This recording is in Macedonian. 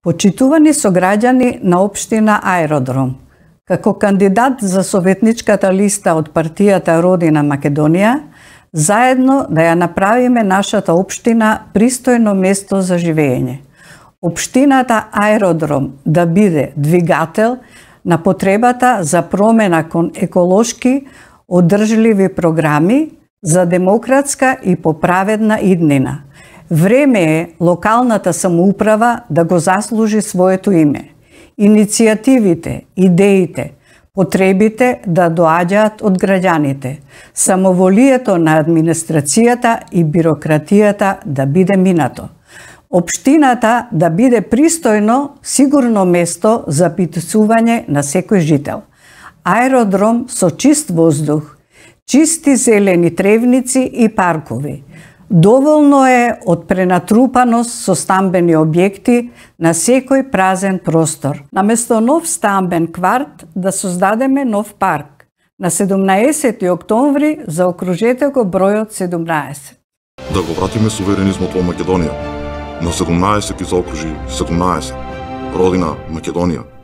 Почитувани сограѓани на општина Аеродром, како кандидат за советничката листа од партијата Родина Македонија, заедно да ја направиме нашата општина пристојно место за живење. Општината Аеродром да биде двигател на потребата за промена кон еколошки одржливи програми за демократска и поправедна иднина. Време е локалната самоуправа да го заслужи своето име. Иницијативите, идеите, потребите да доаѓаат од граѓаните, самоволието на администрацијата и бирократијата да биде минато. Општината да биде пристојно, сигурно место за битување на секој жител. Аеродром со чист воздух, чисти зелени тревници и паркови. Доволно е од пренатрупаност со стамбени објекти на секој празен простор. Наместо нов стамбен кварт да создадеме нов парк. На 17 октомври заокружете го бројот 17. Да го вратиме суверенизмот во Македонија. На 17 ги заокружи 17. Родина Македонија.